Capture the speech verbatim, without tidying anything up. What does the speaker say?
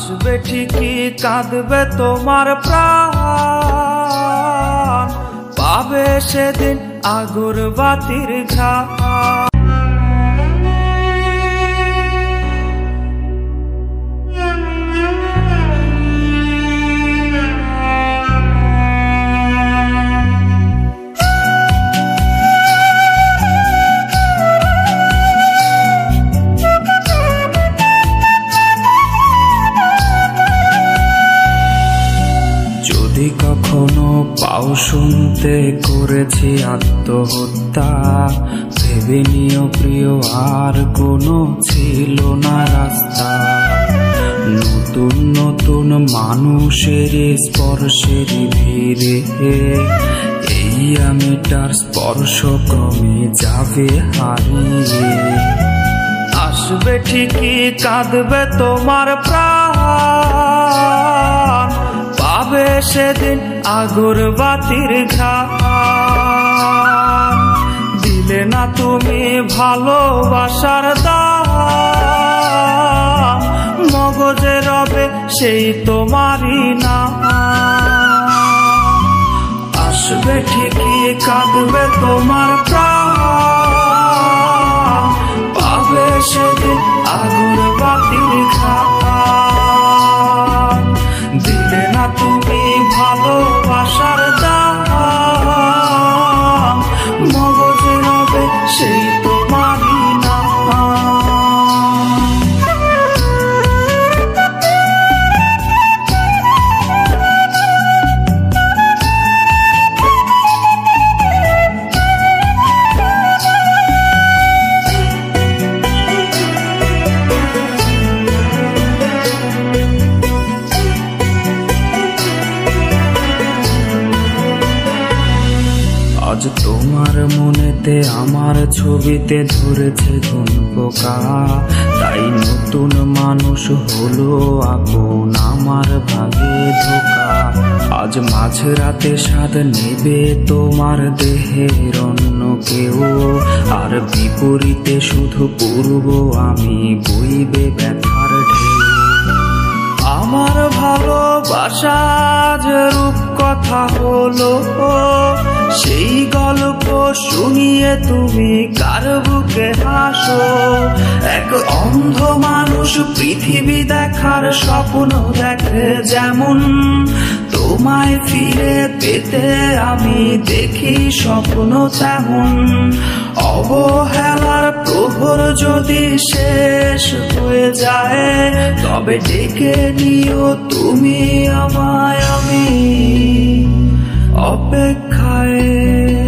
আসবে ঠিকই কাঁদবে তোমার প্রাণ, পাবে সেদিন আগুর বাতির ঘ্রাণ। যদি কখনো পাও শুনতে করেছি আত্মহত্যা, ভেবে নিও প্রিয় আর কোনো ছিল না রাস্তা। নতুন নতুন মানুষের স্পর্শের ভিড়ে এই আমিটার স্পর্শ ক্রমে যাবে হারিয়ে। আসবে ঠিকই কাঁদবে তোমার প্রাণ, পাবে সেদিন আগুর বাতির ঘ্রাণ। দিলে না তুমি ভালোবাসার দাম, মগজে রবে সেই তোমারই নাম। আসবে ঠিকই কাঁদবে তোমার প্রাণ, পাবে সেদিন আগুর বাতির ঘ্রাণ। দিলে না তুমি ভালোবাসার দাম, মগজে রবে সেই তোমারই নাম। আজ তোমার মনেতে আমার ছবিতে ধরেছে কোন পোকা, তাই নতুন মানুষ হলো আপন আমার ভাগে ধোকা। আজ মাঝরাতে স্বাদ নেবে তোমার দেহের অন্য কেউ, আর বিপরীতে শুধু পূর্ব আমি বইবে ব্যথার ঢেউ। আমার ভালোবাসা যে রূপ কথা হলো, সেই গল্প শুনিয়ে তুমি কার বুকে হাসো। এক অন্ধ মানুষ পৃথিবী দেখার স্বপ্ন দেখে যেমন, তোমায় ফিরে পেতে আমি দেখি স্বপ্ন তেমন। অবহেলার প্রহর যদি শেষ হয়ে যায়, তবে ডেকে নিও তুমি আমায়, আমি অপেক্ষায়।